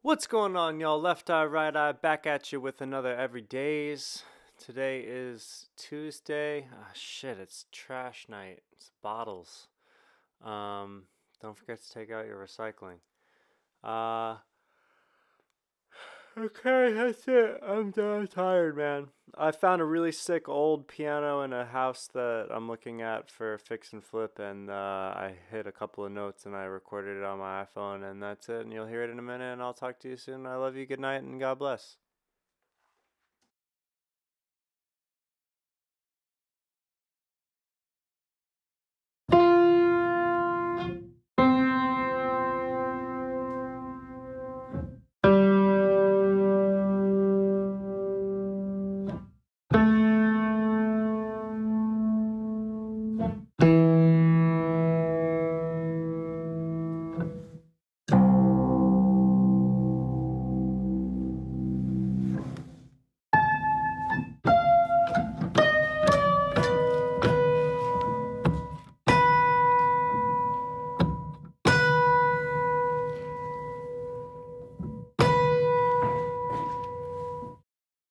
What's going on, y'all? Left eye, right eye, back at you with another Everydays. Today is Tuesday. Ah, shit, it's trash night. It's bottles. Um, don't forget to take out your recycling. Uh, okay, that's it. I'm done. I'm tired, man. I found a really sick old piano in a house that I'm looking at for fix and flip, and I hit a couple of notes and I recorded it on my iPhone, and that's it. And you'll hear it in a minute, and I'll talk to you soon. I love you. Good night, and God bless.